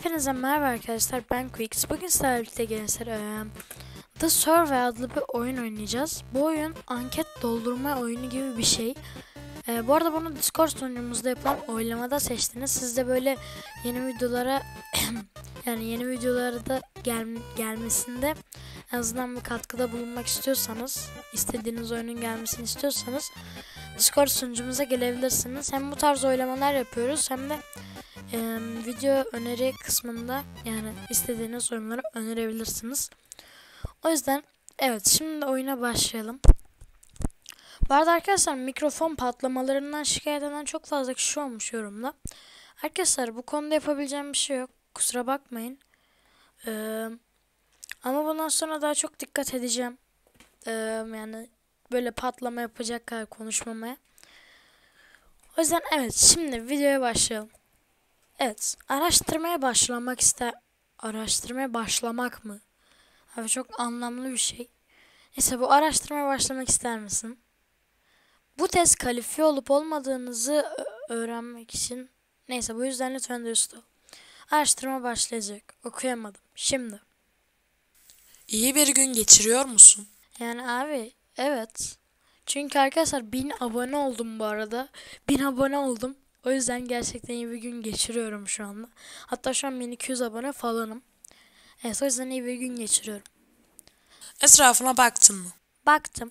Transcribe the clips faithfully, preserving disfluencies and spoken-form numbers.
Hepinize merhaba arkadaşlar, ben Quix. Bugün sizlerle birlikte gençler eee, The Survey adlı bir oyun oynayacağız. Bu oyun anket doldurma oyunu gibi bir şey. Eee, bu arada bunu Discord sunucumuzda yapılan oylamada seçtiniz. Siz de böyle yeni videolara yani yeni videolara da gel gelmesinde en azından bir katkıda bulunmak istiyorsanız, istediğiniz oyunun gelmesini istiyorsanız Discord sunucumuza gelebilirsiniz. Hem bu tarz oylamalar yapıyoruz hem de Ee, video öneri kısmında yani istediğiniz oyunları önerebilirsiniz. O yüzden evet, şimdi oyuna başlayalım. Bu arada arkadaşlar, mikrofon patlamalarından şikayet eden çok fazla kişi olmuş yorumda. Arkadaşlar, bu konuda yapabileceğim bir şey yok. Kusura bakmayın. Ee, ama bundan sonra daha çok dikkat edeceğim. Ee, yani böyle patlama yapacak kadar konuşmamaya. O yüzden evet, şimdi videoya başlayalım. Evet, araştırmaya başlamak ister... Araştırmaya başlamak mı? Abi çok anlamlı bir şey. Neyse, bu araştırmaya başlamak ister misin? Bu test kalifiye olup olmadığınızı öğrenmek için... Neyse, bu yüzden lütfen dürüst ol. Araştırma başlayacak. Okuyamadım. Şimdi. İyi bir gün geçiriyor musun? Yani abi, evet. Çünkü arkadaşlar bin abone oldum bu arada. Bin abone oldum. O yüzden gerçekten iyi bir gün geçiriyorum şu anda. Hatta şu an bin iki yüz abone falanım. Evet, o yüzden iyi bir gün geçiriyorum. Etrafına baktın mı? Baktım.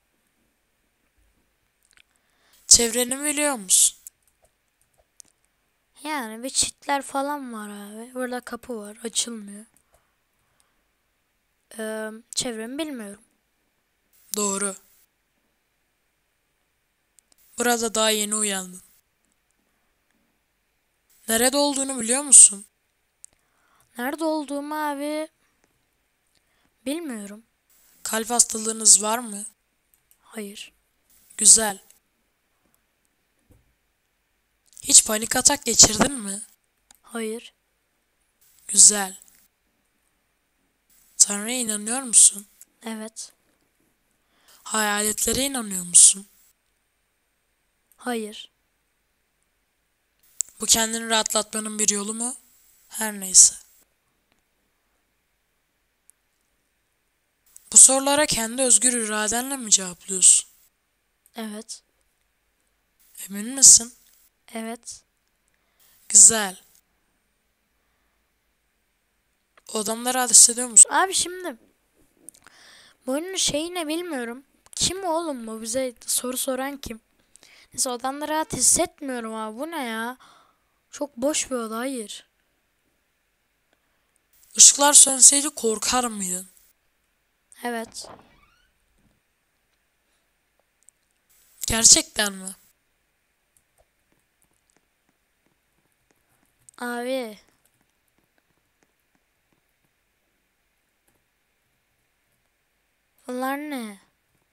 Çevreni biliyor musun? Yani bir çitler falan var abi. Burada kapı var. Açılmıyor. Ee, çevremi bilmiyorum. Doğru. Burada daha yeni uyandın. Nerede olduğunu biliyor musun? Nerede olduğumu abi bilmiyorum. Kalp hastalığınız var mı? Hayır. Güzel. Hiç panik atak geçirdin mi? Hayır. Güzel. Tanrı'ya inanıyor musun? Evet. Hayaletlere inanıyor musun? Hayır. Bu kendini rahatlatmanın bir yolu mu? Her neyse. Bu sorulara kendi özgür iradenle mi cevaplıyorsun? Evet. Emin misin? Evet. Güzel. Odamda rahat hissediyor musun? Abi şimdi bu oyunun şeyi ne bilmiyorum. Kim oğlum bu? Bize soru soran kim? Neyse, odamda rahat hissetmiyorum abi. Bu ne ya? Çok boş bir oda. Hayır. Işıklar sönseydi korkar mıydın? Evet. Gerçekten mi? Abi. Bunlar ne?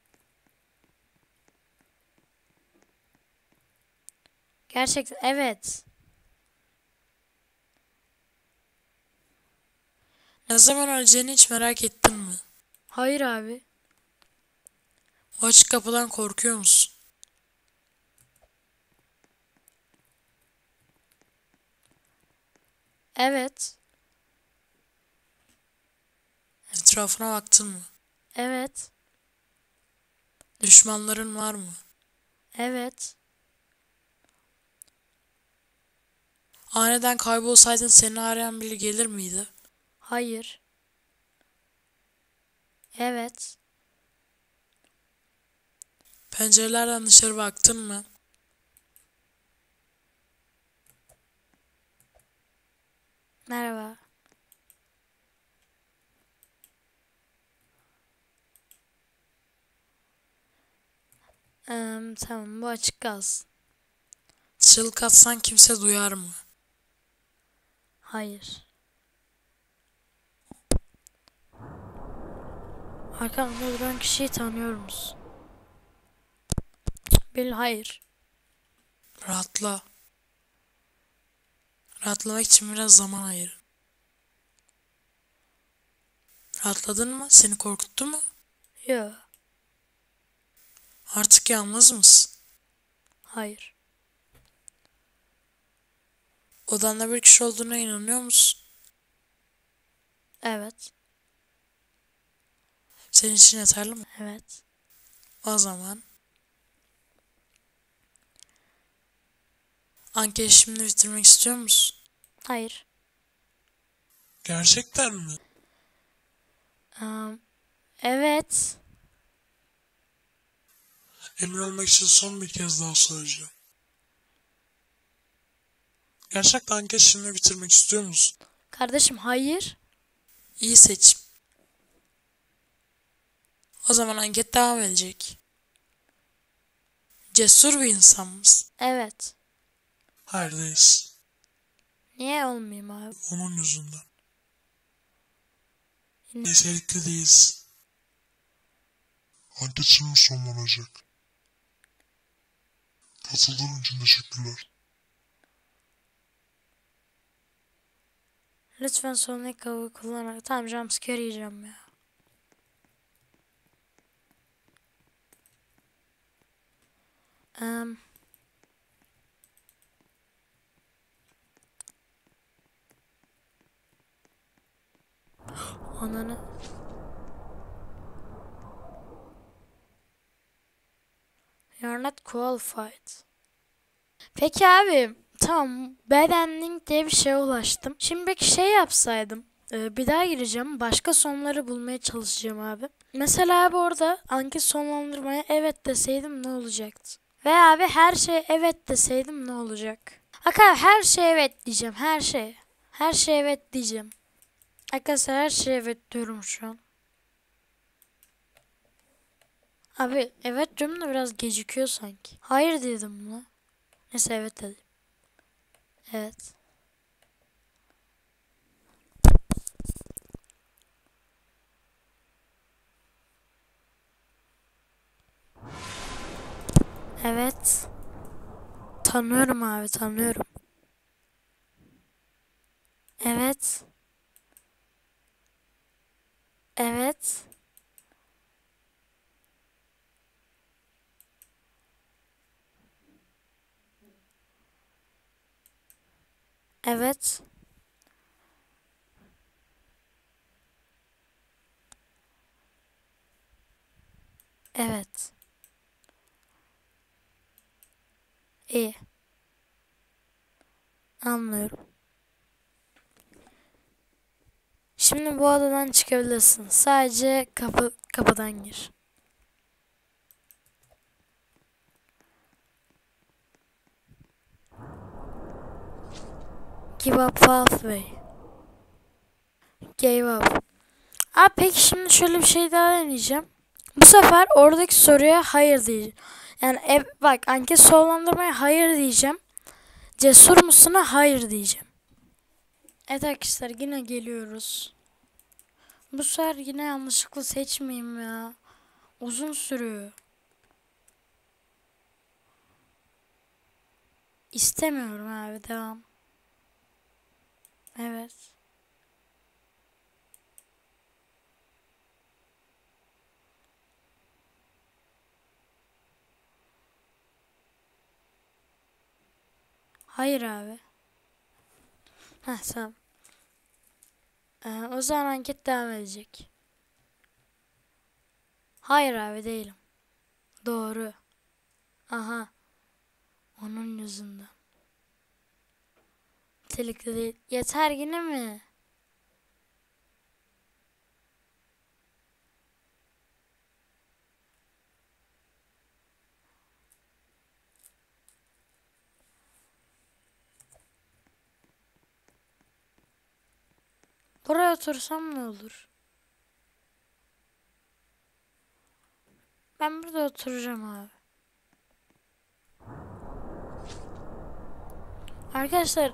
Gerçekten evet. Ne zaman öleceğini hiç merak ettin mi? Hayır abi. O açık kapıdan korkuyor musun? Evet. Etrafına baktın mı? Evet. Düşmanların var mı? Evet. Aniden kaybolsaydın seni arayan biri gelir miydi? Hayır. Evet. Pencerelerden dışarı baktın mı? Merhaba. Eee, tamam, bu açık kalsın. Çığlık atsan kimse duyar mı? Hayır. Arkamda duran kişiyi tanıyor musun? Bil hayır. Rahatla. Rahatlamak için biraz zaman ayır. Rahatladın mı? Seni korkuttu mu? Yo. Artık yalnız mısın? Hayır. Odanda bir kişi olduğuna inanıyor musun? Evet. Senin için yeterli mi? Evet. O zaman anketi şimdi bitirmek istiyor musun? Hayır. Gerçekten mi? Am, evet. Emin olmak için son bir kez daha soracağım. Gerçekten anket şimdi bitirmek istiyor musun? Kardeşim hayır. İyi seçim. O zaman anket devam edecek. Cesur bir insan mısın? Evet. Hayır değilsin. Niye olmayayım abi? Onun yüzünden. Yine- Nitelikli değilsin. Anket şimdi sonlanacak. Katıldığın için teşekkürler. Lütfen sonraki kavga kullanarak. Tamam, jumpscare yiyeceğim ya. Am, ananı. You're not qualified. Peki abi. Tamam. Bad ending diye bir şeye ulaştım. Şimdi peki şey yapsaydım. e, Bir daha gireceğim. Başka sonları bulmaya çalışacağım abi. Mesela abi orada anket sonlandırmaya evet deseydim ne olacaktı? Ve abi her şeye evet deseydim ne olacak? Bak abi her şeye evet diyeceğim. Her şeye. Her şeye evet diyeceğim. Arkadaşlar her şeye evet diyorum şu an. Abi evet diyorum da biraz gecikiyor sanki. Hayır dedim buna. Neyse evet dedim. Evet. Evet. Tanıyorum abi, tanıyorum. Evet. Evet. Evet. Evet. İyi. Anlıyorum. Şimdi bu odadan çıkabilirsin. Sadece kapı kapıdan gir. Give up pathway. Gave up. Abi peki şimdi şöyle bir şey daha deneyeceğim. Bu sefer oradaki soruya hayır diyeceğim. Yani ev, bak anket sonlandırmaya hayır diyeceğim. Cesur musuna hayır diyeceğim. Evet arkadaşlar yine geliyoruz. Bu sefer yine yanlışlıkla seçmeyeyim ya. Uzun sürüyor. İstemiyorum abi, devam. Evet. Hayır abi. Heh tamam. Ee, o zaman anket devam edecek. Hayır abi değilim. Doğru. Aha. Onun yüzünden. Nitelikli değil. Yeter yine mi? Buraya otursam ne olur? Ben burada oturacağım abi. Arkadaşlar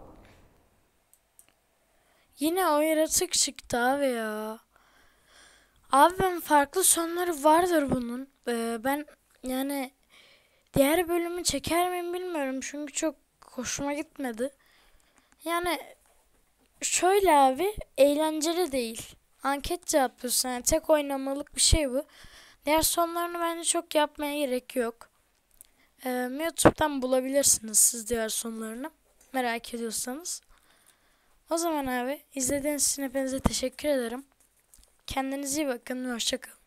yine o yaratık çıktı abi ya. Abi ben farklı sonları vardır bunun. Ee, ben yani diğer bölümü çeker miyim bilmiyorum. Çünkü çok hoşuma gitmedi. Yani şöyle abi eğlenceli değil. Anket cevaplıyorsun. Yani tek oynamalık bir şey bu. Diğer sonlarını bence çok yapmaya gerek yok. Ee, YouTube'dan bulabilirsiniz siz diğer sonlarını. Merak ediyorsanız. O zaman abi izlediğiniz için hepinize teşekkür ederim. Kendinize iyi bakın ve hoşça kalın.